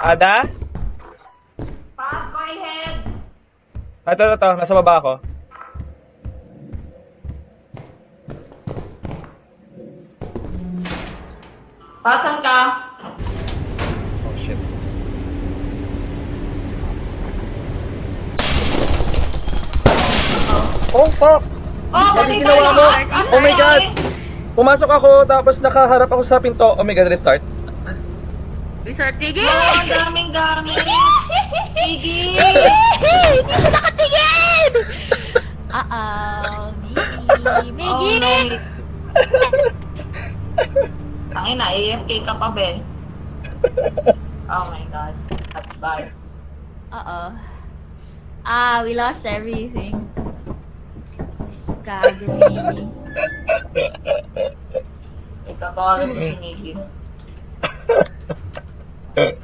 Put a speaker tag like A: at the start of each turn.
A: Ada?
B: Pat my head!
A: Ito. Nasa baba ako.
B: Pasan ka?
A: Oh, shit. Oh, fuck!
B: Oh,
A: Ano ginawa mo? Oh my God! Pumasok ako, tapos nakaharap ako sa pinto. Oh my God, restart.
C: Resort, tigil!
B: Oh, ang daming gamit! Tigil!
C: Hindi siya nakatigil! Miggy! Miggy!
B: Tangina, AFK ka pa, Ben. Oh my God. That's bad.
C: We lost everything. Gago, Miggy.
B: Ikaw ko rin si Miggy.